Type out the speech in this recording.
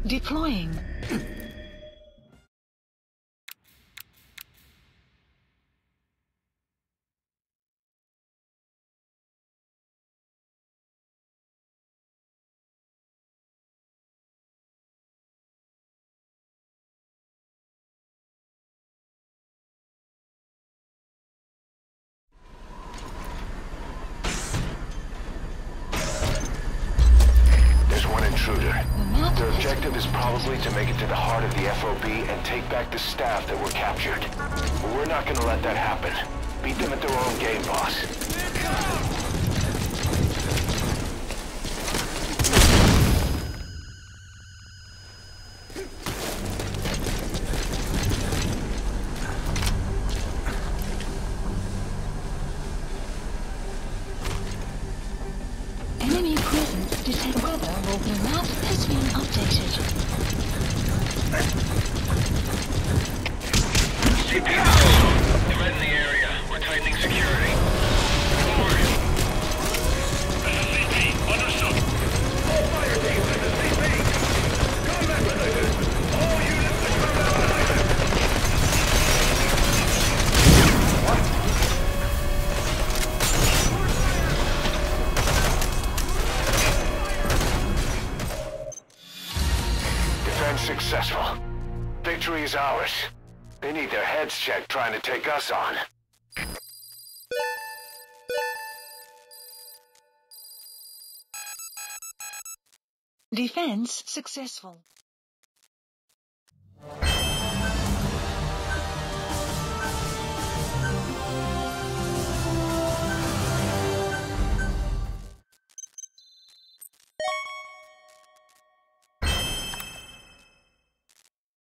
Deploying. Intruder. Their objective is probably to make it to the heart of the FOB and take back the staff that were captured. But we're not gonna let that happen. Beat them at their own game, boss. Enemy presence detect weather or the map has been updated. CPO! Threat in the area. We're tightening security. Forward. SCP, understood. All fire teams at the CP. Combat related. All units to combat related. Defense successful. Victory is ours. They need their heads checked trying to take us on. Defense successful.